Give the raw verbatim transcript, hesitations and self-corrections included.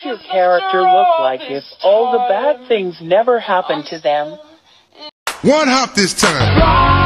your character look like if all the bad things never happened to them? One hop this time.